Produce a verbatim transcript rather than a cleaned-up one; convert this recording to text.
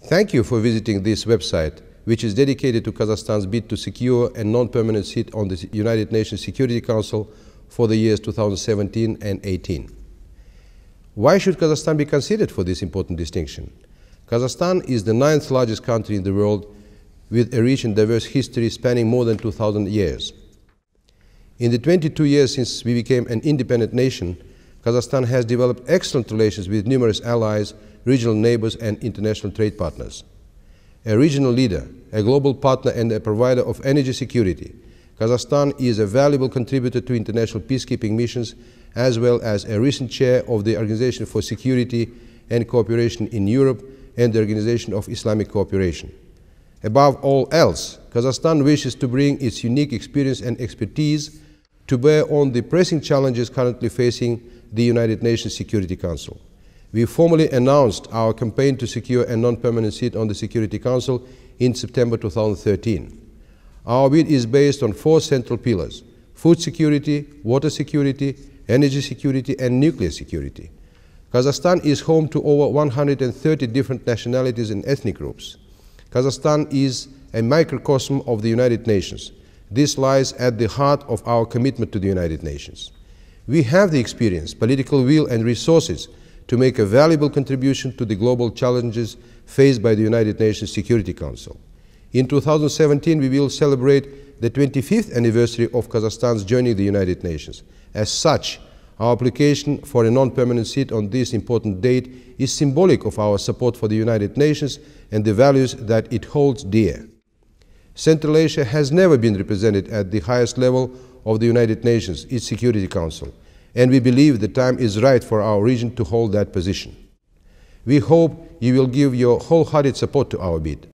Thank you for visiting this website, which is dedicated to Kazakhstan's bid to secure a non-permanent seat on the United Nations Security Council for the years two thousand seventeen and eighteen. Why should Kazakhstan be considered for this important distinction? Kazakhstan is the ninth largest country in the world with a rich and diverse history spanning more than two thousand years. In the twenty-two years since we became an independent nation, Kazakhstan has developed excellent relations with numerous allies, regional neighbors, and international trade partners. A regional leader, a global partner, and a provider of energy security, Kazakhstan is a valuable contributor to international peacekeeping missions, as well as a recent chair of the Organization for Security and Cooperation in Europe and the Organization of Islamic Cooperation. Above all else, Kazakhstan wishes to bring its unique experience and expertise to bear on the pressing challenges currently facing the United Nations Security Council. We formally announced our campaign to secure a non-permanent seat on the Security Council in September two thousand thirteen. Our bid is based on four central pillars: food security, water security, energy security, and nuclear security. Kazakhstan is home to over one hundred thirty different nationalities and ethnic groups. Kazakhstan is a microcosm of the United Nations. This lies at the heart of our commitment to the United Nations. We have the experience, political will, and resources to make a valuable contribution to the global challenges faced by the United Nations Security Council. In two thousand seventeen, we will celebrate the twenty-fifth anniversary of Kazakhstan's joining the United Nations. As such, our application for a non-permanent seat on this important date is symbolic of our support for the United Nations and the values that it holds dear. Central Asia has never been represented at the highest level of the United Nations, its Security Council, and we believe the time is right for our region to hold that position. We hope you will give your wholehearted support to our bid.